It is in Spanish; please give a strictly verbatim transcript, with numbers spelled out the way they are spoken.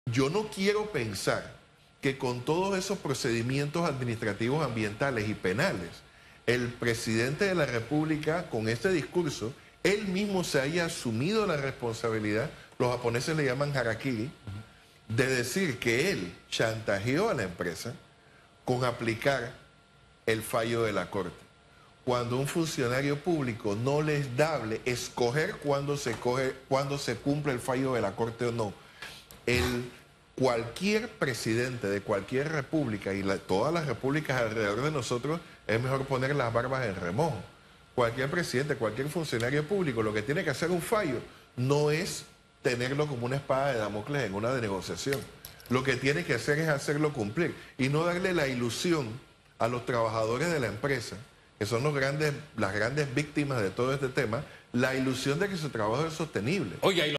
Yo no quiero pensar que con todos esos procedimientos administrativos, ambientales y penales, el presidente de la República, con este discurso, él mismo se haya asumido la responsabilidad, los japoneses le llaman harakiri, de decir que él chantajeó a la empresa con aplicar el fallo de la Corte. Cuando un funcionario público no le es dable escoger cuándo se, coge, cuándo se cumple el fallo de la Corte o no, el, cualquier presidente de cualquier república y la, todas las repúblicas alrededor de nosotros, es mejor poner las barbas en remojo. Cualquier presidente, cualquier funcionario público, lo que tiene que hacer un fallo no es tenerlo como una espada de Damocles en una negociación. Lo que tiene que hacer es hacerlo cumplir y no darle la ilusión a los trabajadores de la empresa, que son los grandes, las grandes víctimas de todo este tema, la ilusión de que su trabajo es sostenible. Oye,